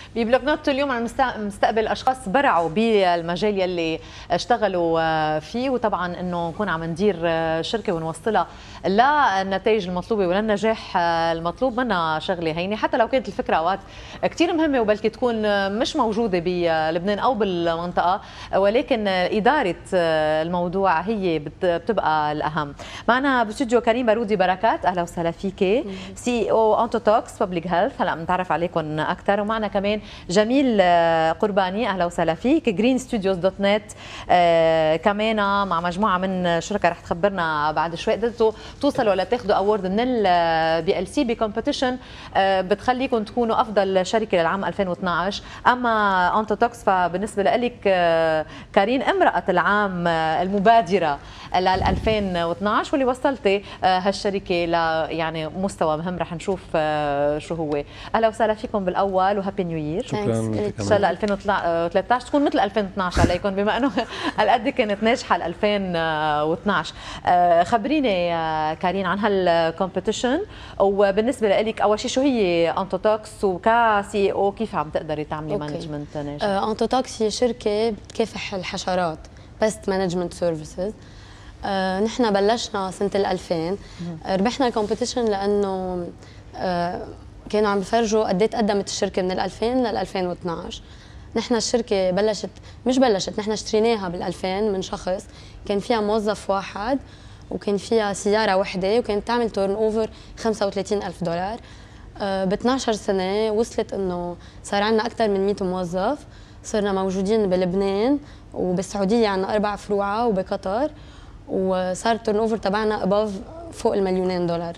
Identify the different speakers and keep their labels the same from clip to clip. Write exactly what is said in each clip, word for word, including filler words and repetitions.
Speaker 1: ببلوك نوت اليوم عم نستقبل اشخاص برعوا بالمجال يلي اشتغلوا فيه، وطبعا انه نكون عم ندير شركه ونوصلها للنتائج المطلوبه وللنجاح المطلوب منا شغله هينه، حتى لو كانت الفكره اوقات كثير مهمه وبلكي تكون مش موجوده بلبنان او بالمنطقه، ولكن اداره الموضوع هي بتبقى الاهم. معنا باستوديو كريم بارودي بركات، اهلا وسهلا فيكي، سي او انتوتوكس بابليك هيلث، هلا بنتعرف عليكم اكثر. ومعنا كمان جميل قرباني، اهلا وسهلا فيك، جرين ستوديوز دوت نت، آه كمان مع مجموعه من شركاء رح تخبرنا بعد شوي. قدرتوا توصلوا لتاخذوا اوورد من البي ال سي بكومبيتيشن آه بتخليكم تكونوا افضل شركه للعام ألفين واثنعش. اما انتوتوكس فبالنسبه لك آه كارين امراه العام آه المبادره لل ألفين واثنعش، واللي وصلتي آه هالشركه ل يعني مستوى مهم رح نشوف آه شو هو. اهلا وسهلا فيكم بالاول وهابي نيو يير.
Speaker 2: شكرا.
Speaker 1: ان شاء الله ألفين وثلاثة عشر تكون مثل ألفين واثنعش عليكم، بما انه هالقد كانت ناجحه ل ألفين واثنعش. آه خبريني آه كارين عن هالكومبيتيشن، وبالنسبه لك اول شيء شو هي انتوتوكس، وكسي او كيف عم تقدري تعملي مانجمنت ناجح؟
Speaker 2: آه انتوتوكس هي شركه بتكافح الحشرات، بيست مانجمنت سيرفيسز. آه نحن بلشنا سنه ألفين، آه ربحنا الكومبيتيشن لانه آه كانوا عم بفرجوا قد ايه تقدمت الشركه من ألفين لل ألفين واثنعش. نحن الشركه بلشت مش بلشت نحن اشتريناها بال ألفين من شخص كان فيها موظف واحد وكان فيها سياره وحده وكانت تعمل تورن اوفر خمسة وثلاثين ألف دولار. آه ب اثنعش سنه وصلت انه صار عندنا اكثر من مئة موظف، صرنا موجودين بلبنان وبالسعوديه عندنا اربع فروع وبقطر، وصار التورن اوفر تبعنا اباف فوق المليونين دولار.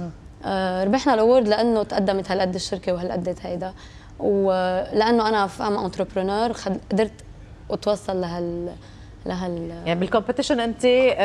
Speaker 2: آه ربحنا الاورد لانه تقدمت هالقد الشركه وهالقد هيدا، ولانه انا ام انتربرونور قدرت اتوصل لهال لهال
Speaker 1: يعني بالكومبيتيشن انت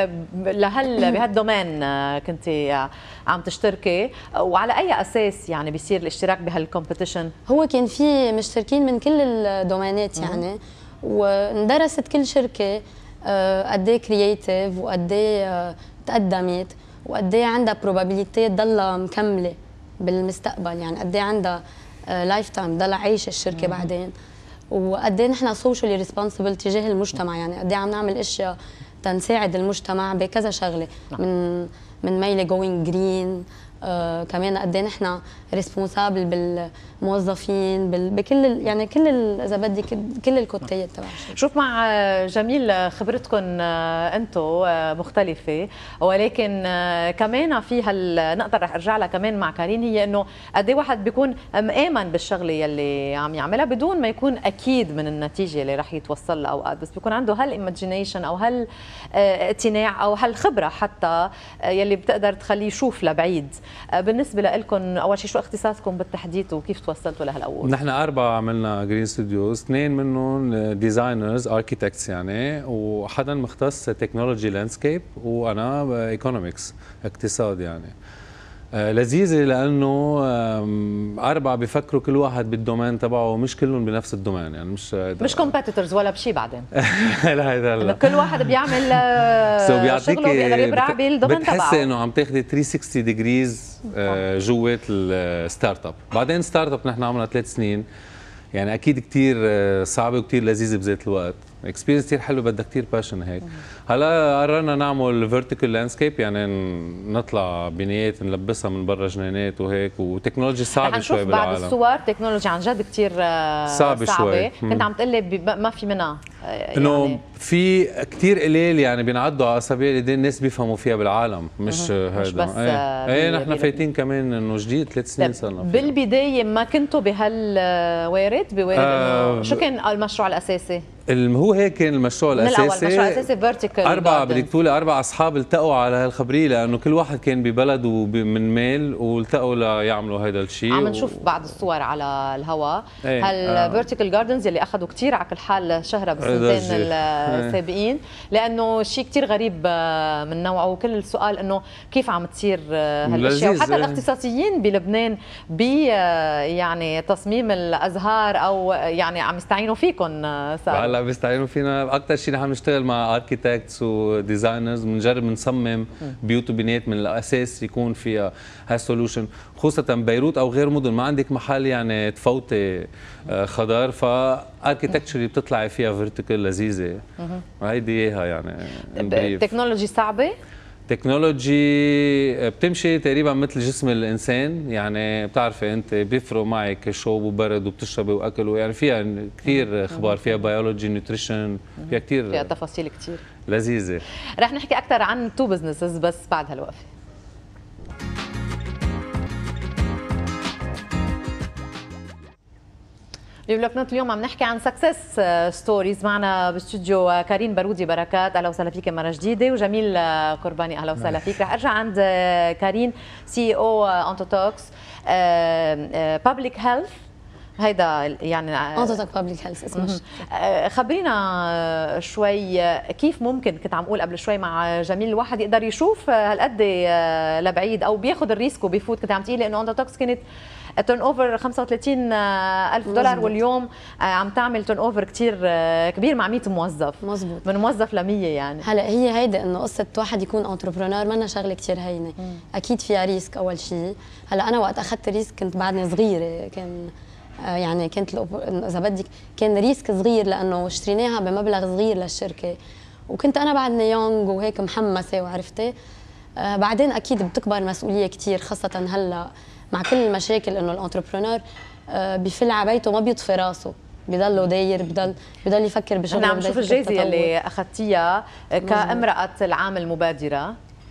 Speaker 1: لهال بهالدومين كنت عم تشتركي، وعلى اي اساس يعني بيصير الاشتراك بهالكومبيتيشن؟
Speaker 2: هو كان في مشتركين من كل الدومينات يعني، واندرست كل شركه قد ايه كرييتيف وقد ايه تقدمت وقد ايه عندها بروبابيليتي تضلها مكمله بالمستقبل، يعني قد ايه عندها لايف تايم تضلها عايشه الشركه بعدين، وقد ايه نحن سوشيالي ريسبونسبل تجاه المجتمع، يعني قد ايه عم نعمل اشياء تنساعد المجتمع بكذا شغله، من من ميله جوينج جرين، آه كمان قد ايه نحن ريسبونسابل بالموظفين بال... بكل ال... يعني كل ال... اذا بدي كل الكوتيات تبع الشركه.
Speaker 1: شوف مع جميل خبرتكم انتم مختلفه، ولكن كمان في هالنقطه رح ارجع لها كمان مع كارين، هي انه قد ايه واحد بيكون مآمن بالشغله يلي عم يعملها بدون ما يكون اكيد من النتيجه اللي رح يتوصل لها اوقات، بس بيكون عنده هالايماجينيشن او هالاقتناع او هالخبره حتى يلي بتقدر تخليه يشوف لبعيد. بالنسبه لكم اول شيء شو اختصاصكم بالتحديد وكيف توصلتوا لهالاول؟
Speaker 3: نحن اربعه عملنا جرين ستوديوز، اثنين منهم ديزاينرز اركيتكتس يعني، وحدا مختص تكنولوجي لاندسكيب، وانا ايكونومكس اقتصاد يعني. آه لذيذه لانه اربعه بيفكروا كل واحد بالدومين تبعه، مش كلهم بنفس الدومين يعني، مش
Speaker 1: مش كومبيتيتورز ولا بشيء بعدين.
Speaker 3: لا هيدا لا،
Speaker 1: كل واحد بيعمل شغله بيقدر يبرع بالدومين تبعه.
Speaker 3: بتحسي انه عم تاخذي ثلاثمية وستين ديجريز آه جوات الستارت اب. بعدين ستارت اب نحن عملنا ثلاث سنين يعني، اكيد كثير صعبه وكثير لذيذه بذات الوقت، اكسبيرينس كثير حلوه، بدها كثير باشن هيك. هلا قررنا نعمل فيرتيكال لاندسكيب، يعني نطلع بنايات نلبسها من برا جنينات وهيك، وتكنولوجي صعبه شوي بالعالم.
Speaker 1: بعد الصور تكنولوجي عن جد كثير صعبه شوي. كنت عم تقول لي ما في منها يعني،
Speaker 3: انه في كثير قليل يعني بينعدوا على اصابع الايدين الناس بيفهموا فيها بالعالم، مش هذا
Speaker 1: مش بس
Speaker 3: ايه, ايه نحن فايتين كمان انه جديد ثلاث سنين صرنا.
Speaker 1: بالبدايه ما كنتوا بهالوارد بوارد
Speaker 3: آه
Speaker 1: انه شو كان المشروع الاساسي؟
Speaker 3: هو هيك كان المشروع الاساسي.
Speaker 1: من الاول المشروع الاساسي فيرتيكال
Speaker 3: اربعه بدك تقولي اربع اصحاب التقوا على هالخبريه، لانه كل واحد كان ببلد ومن ميل والتقوا ليعملوا هذا الشيء.
Speaker 1: عم نشوف و... بعض الصور على الهواء.
Speaker 3: ايه
Speaker 1: هالفيرتيكال جاردنز يلي اخذوا كثير على كل حال شهره السنتين السابقين، لانه شيء كثير غريب من نوعه، وكل السؤال انه كيف عم تصير هالاشياء، وحتى الاختصاصيين بلبنان ب يعني تصميم الازهار او يعني عم يستعينوا فيكم.
Speaker 3: هلا بيستعينوا فينا اكثر شيء. نحن بنشتغل مع اركيتكتس وديزاينرز، بنجرب نصمم بيوت وبنايات من الاساس يكون فيها هالسولوشن، خصوصا بيروت او غير مدن ما عندك محل يعني تفوتي خضار، فاركيتكتشري بتطلعي فيها فيرتيكال لذيذه. هيدي اياها يعني.
Speaker 1: التكنولوجي صعبه؟
Speaker 3: تكنولوجي بتمشي تقريبا مثل جسم الانسان، يعني بتعرفي انت بيفرق معك شوب وبرد وبتشربي واكل، يعني فيها كثير اخبار، فيها بيولوجي نيوتريشن، فيها كثير
Speaker 1: فيها تفاصيل كثير
Speaker 3: لذيذه.
Speaker 1: رح نحكي اكثر عن تو بزنسز بس بعد هالوقفه. ببلوك نوت اليوم عم نحكي عن سكسس ستوريز. معنا باستوديو كارين بارودي بركات، اهلا وسهلا فيك مره جديده، وجميل كورباني اهلا وسهلا فيك. رح ارجع عند كارين سي او انتوتوكس بابليك هيلث، هيدا يعني
Speaker 2: انتوتوك بابليك هيلث اسمه.
Speaker 1: خبرينا شوي كيف ممكن، كنت عم اقول قبل شوي مع جميل، الواحد يقدر يشوف هالقد لبعيد او بياخذ الريسك وبيفوت. كنت عم تقولي انه انتوتوكس كانت تيرن اوفر خمسة وثلاثين ألف دولار، مزبوط. واليوم عم تعمل تيرن اوفر كثير كبير مع مئة موظف.
Speaker 2: مزبوط.
Speaker 1: من موظف ل مية يعني.
Speaker 2: هلا هي هيدا انه قصه واحد يكون انتربرونور منا شغله كثير هينه، مم. اكيد فيها ريسك اول شيء. هلا انا وقت اخذت الريسك كنت بعدني صغيره، كان يعني كنت اذا بدك كان ريسك صغير لانه اشتريناها بمبلغ صغير للشركه، وكنت انا بعدني يونغ وهيك محمسه وعرفتي. آه بعدين اكيد بتكبر المسؤوليه كثير، خاصه هلا مع كل المشاكل انه الانتربرونور آه بفل على بيته ما بيطفي راسه، بضله داير، بضل بضل يفكر بشغله.
Speaker 1: انا عم نشوف الجائزه اللي اخذتيها كامراه العام المبادره.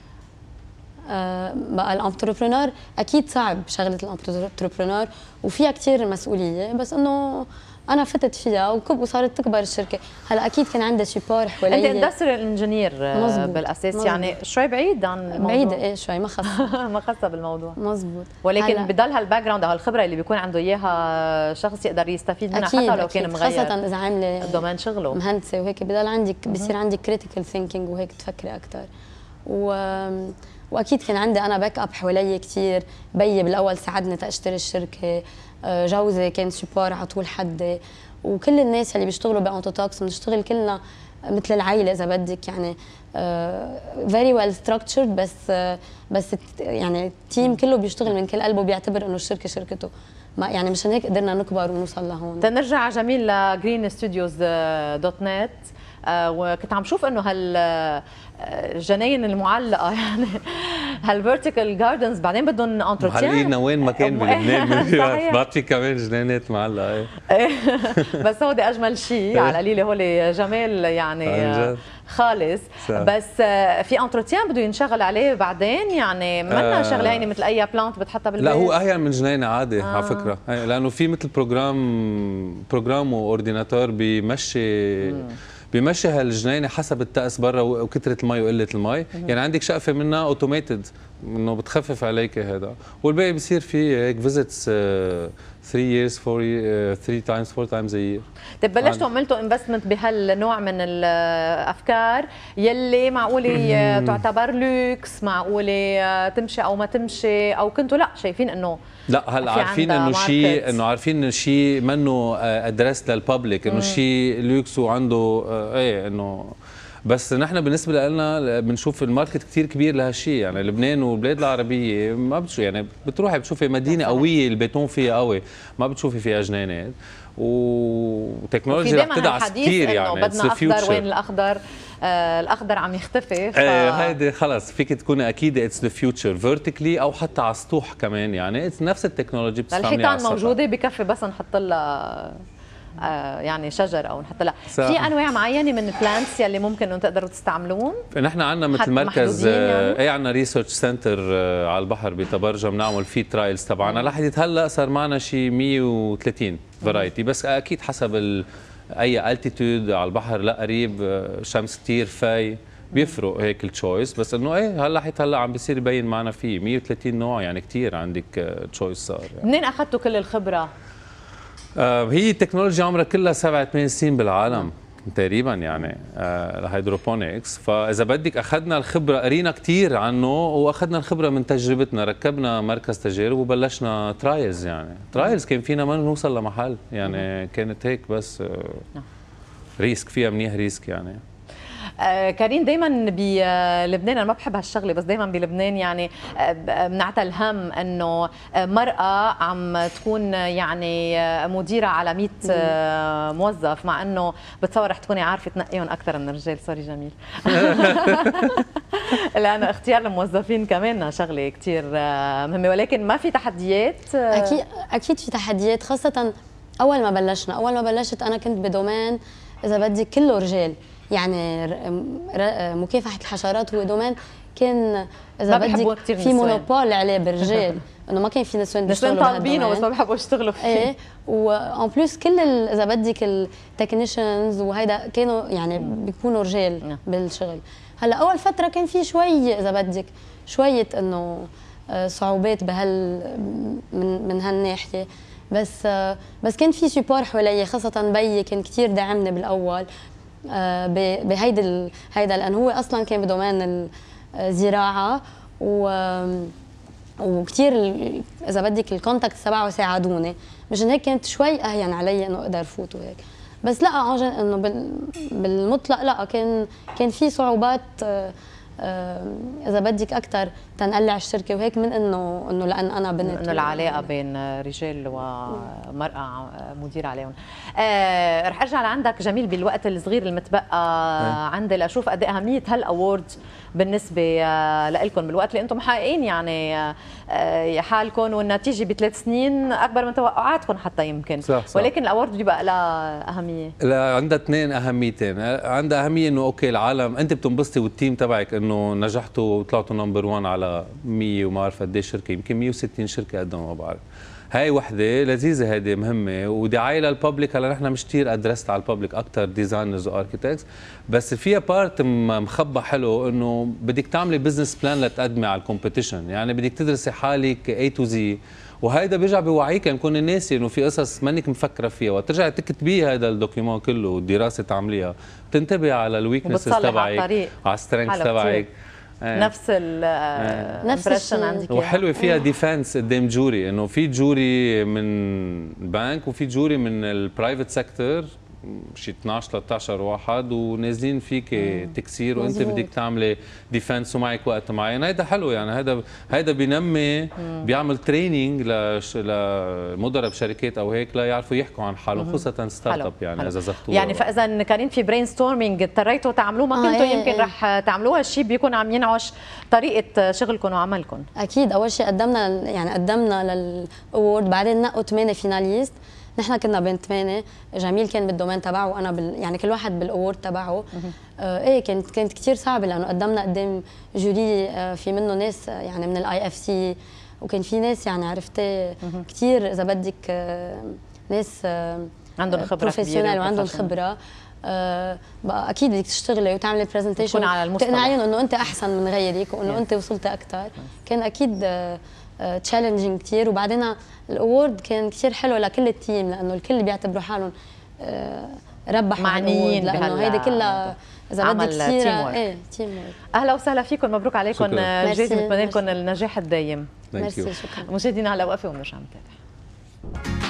Speaker 2: آه بقى الانتربرونور اكيد صعب شغله الانتربرونور وفيها كثير مسؤوليه، بس انه انا فتت فيها وكب وصارت تكبر الشركه. هلا اكيد كان عندها شيبار حوالي.
Speaker 1: انت اندستريال انجينير بالاساس، مزبوط. يعني شوي بعيد عن الموضوع.
Speaker 2: بعيده ايه شوي، ما خاصه
Speaker 1: ما خاصه بالموضوع.
Speaker 2: مزبوط.
Speaker 1: ولكن بضل هالباك جراوند او الخبره اللي بيكون عنده اياها شخص يقدر يستفيد منها،
Speaker 2: أكيد
Speaker 1: حتى لو كان مغير،
Speaker 2: خاصه اذا عامله
Speaker 1: دومين شغله
Speaker 2: مهندسه وهيك، بضل عندك بصير عندك كريتيكال ثينكينج وهيك تفكري اكثر. و واكيد كان عندي انا باك اب حوالي كثير. بيي بالاول ساعدني تاشتري الشركه، جوزي كان سبور على طول حدي، وكل الناس اللي بيشتغلوا بانتوتوكس بنشتغل كلنا مثل العائله اذا بدك، يعني فيري ويل ستراكتشرد، بس uh, بس يعني التيم كله بيشتغل من كل قلبه، بيعتبر انه الشركه شركته. ما يعني مشان هيك قدرنا نكبر ونوصل لهون.
Speaker 1: تنرجع جميل لجرين ستوديوز دوت نت، وكنت عم شوف انه هال الجناين المعلقه يعني هالفيرتيكال جاردنز بعدين بدهم انتروتيان.
Speaker 3: محلينا وين ما كان بلبنان بعد في كمان جنينات معلقه.
Speaker 1: بس هو دي اجمل شيء على القليله، هو جمال يعني خالص. بس في انتروتيان بده ينشغل عليه بعدين، يعني منا شغله هينه مثل اي بلانت بتحطها بالبيت.
Speaker 3: لا هو اهين من جنينه عادي. آه. على فكره، لانه في مثل بروجرام بروجرام واورديناتور بيمشي مم. بيمشي هالجنينه حسب الطقس برا وكثره المي وقله المي. يعني عندك شقفه منها اوتوميتد انه بتخفف عليك هذا، والباقي بصير في هيك فيزيتس ثلاثة years four ثلاثة تايمز فور تايمز ا يير.
Speaker 1: طيب بلشتوا عملتوا انفستمنت بهالنوع من الافكار يلي معقوله تعتبر لوكس، معقوله تمشي او ما تمشي، او كنتوا لا شايفين انه
Speaker 3: لا هلا عارفين انه شيء انه عارفين انه شيء منه ادريس للببليك، انه شيء لوكس وعنده ايه انه، بس نحن بالنسبه لنا بنشوف الماركت كثير كبير لهالشيء. يعني لبنان والبلاد العربيه ما بتشوف، يعني بتروحي بتشوفي مدينه قويه البيتون فيها قوي، ما بتشوفي فيها جنينات، وتكنولوجيا رح تدعس كثير. يعني
Speaker 1: بدنا اخضر، وين الاخضر؟ آه الاخضر عم يختفي. ف...
Speaker 3: ايه هيدي خلص فيك تكوني اكيد اتس ذا فيوتشر فيرتيكلي او حتى على السطوح كمان. يعني نفس التكنولوجي بتستعمليها على
Speaker 1: الحيطان موجوده، بكفي بس نحط لها آه يعني شجر او نحط لها. في انواع معينه من البلانتس يلي ممكن انه تقدروا تستعملوهم؟
Speaker 3: نحن عندنا مثل مركز يعني؟ ايه عندنا ريسيرش سنتر آه على البحر بتبرجة، بنعمل فيه ترايلز تبعنا. لحد هلا صار معنا شيء مية وثلاثين فرايتي، بس اكيد حسب ال اي التيتود على البحر، لا قريب شمس كثير في بيفرق هيك التشويس. بس انه ايه هلا حيت هلا عم بيصير يبين معنا فيه مية وثلاثين نوع، يعني كثير عندك تشويس صار. يعني
Speaker 1: منين اخذتوا كل الخبره؟
Speaker 3: آه هي التكنولوجيا عمرها كلها سبع ثمان سنين بالعالم. تقريبا يعني الهيدروبونكس. فاذا بدك اخذنا الخبره، قرينا كثير عنه واخذنا الخبره من تجربتنا، ركبنا مركز تجارب وبلشنا ترايلز. يعني ترايلز كان فينا ما نوصل لمحل يعني، كانت هيك بس ريسك فيها منيح ريسك يعني.
Speaker 1: آه كارين، دايما بلبنان، انا ما بحب هالشغله بس دايما بلبنان يعني بنعتل هم انه مرأة عم تكون يعني مديرة على مية آه موظف، مع انه بتصور رح تكوني عارفه تنقيهم اكثر من الرجال. سوري جميل. لانه اختيار الموظفين كمان شغله كثير مهمه، ولكن ما في تحديات؟
Speaker 2: اكيد اكيد في تحديات، خاصه اول ما بلشنا. اول ما بلشت انا كنت بدومين اذا بدك كله رجال، يعني مكافحه الحشرات هو دومين كان اذا بدك في مونوبول عليه بالرجال، انه ما كان في نسوان
Speaker 1: بيشتغلوا طالبينه بس ما بحبوا يشتغلوا فيه.
Speaker 2: ايه، وان بلس كل اذا بدك التكنيشنز وهيدا كانوا يعني بيكونوا رجال بالشغل. هلا اول فتره كان في شوي اذا بدك شويه انه صعوبات بهال من من هالناحيه، بس بس كان في سيبور حوالي، خاصه بيي كان كثير داعمني بالاول بهيدا هيدا، لانه هو اصلا كان بدومين الزراعه و وكثير اذا بدك الكونتاكت تبعه ساعدوني، مشان هيك كانت شوي اهين علي انه اقدر فوت وهيك. بس لا عجن انه بالمطلق لا، كان كان في صعوبات اذا بدك اكثر تنقلع الشركه وهيك، من انه انه لان انا بنت،
Speaker 1: انه العلاقه بين رجال ومراه مدير عليهم. آه رح ارجع لعندك جميل بالوقت الصغير المتبقى عندي لاشوف قد ايه اهميه هالاورد بالنسبه لكم بالوقت اللي انتم محققين يعني حالكم، والنتيجه بثلاث سنين اكبر من توقعاتكم حتى يمكن. صح صح. ولكن الاورد بيبقى لها اهميه.
Speaker 3: لا، عندها اثنين اهميتين. عندها اهميه انه اوكي العالم انت بتنبسطي والتيم تبعك انه نجحتوا وطلعتوا نمبر واحد على مية وما بعرف قد ايه شركه، يمكن مية وستين شركه قدام ما بعرف. هاي وحده لذيذه، هيدي مهمه، ودعايه للببليك. هلا نحن مش كثير ادرست على الببليك، اكثر ديزاينرز واركيتكتس، بس فيها بارت مخبى حلو انه بدك تعملي بزنس بلان لتقدمي على الكومبيتيشن، يعني بدك تدرسي حالك اي تو زي، وهيدا بيرجع بيوعيك يعني كوني ناسي انه في قصص مانك مفكره فيها، وترجعي تكتبي هذا الدوكيومون كله والدراسه تعمليها، بتنتبهي على الويكنسز تبعك، على السترينث تبعك.
Speaker 1: نفس الامبريشن عندك.
Speaker 3: وحلوه فيها ديفنس قدام جوري، انه في جوري من بنك وفي جوري من البرايفت سيكتور، شي اثنعش ثلاثة عشر واحد، ونازلين فيك تكسير وانت بدك تعملي ديفنس ومعك وقت معين. هيدا حلو يعني، هيدا هيدا بينمي، بيعمل تريننج لمدراء بشركات او هيك لا يعرفوا يحكوا عن حالهم، خاصه ستارت اب يعني حلو. اذا زغطوها
Speaker 1: يعني فاذا كارين في برين ستورمينج اضطريتوا تعملوه، ما كنتوا آه يمكن ايه رح تعملوها الشيء بيكون عم ينعش طريقه شغلكم وعملكم.
Speaker 2: اكيد اول شيء قدمنا يعني قدمنا للاورد، بعدين نقوا ثمانيه فيناليست، نحن كنا بين ثمانية، جميل كان بالدومين تبعه وانا بال يعني كل واحد بالاورد تبعه. آه ايه كانت كانت كثير صعبه، لانه قدمنا قدام جوري آه في منه ناس يعني من الاي اف سي، وكان في ناس يعني عرفتي كثير اذا بدك آه ناس آه
Speaker 1: عندهم خبره
Speaker 2: بروفيشنال وعندهم خبره. آه بقى اكيد بدك تشتغلي وتعملي برزنتيشن تقنعيهم انه انت احسن من غيرك وانه انت وصلتي اكثر. كان اكيد آه تشالنجينج كثير، وبعدين الاورد كان كثير حلو لكل التيم، لانه الكل بيعتبروا حالهم ربحوا
Speaker 1: معنيين،
Speaker 2: لانه هيدي كلها اذا بدك كثير ايه تيم وورك.
Speaker 1: اهلا وسهلا فيكم، مبروك عليكم جايزه، بتمنى لكم النجاح الدايم.
Speaker 2: ميرسي، شكرا.
Speaker 1: مشاهدينا هلا وقفه ونرجع نتابع.